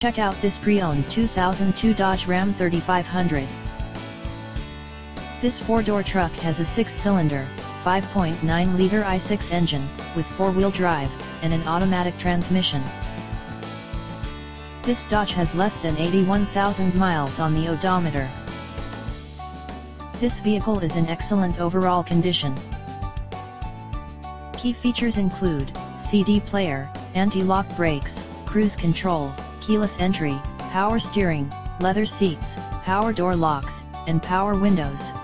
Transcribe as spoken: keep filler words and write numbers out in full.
Check out this pre-owned two thousand two Dodge Ram thirty-five hundred. This four-door truck has a six-cylinder, five point nine liter I six engine, with four-wheel drive, and an automatic transmission. This Dodge has less than eighty-one thousand miles on the odometer. This vehicle is in excellent overall condition. Key features include C D player, anti-lock brakes, cruise control, keyless entry, power steering, leather seats, power door locks, and power windows.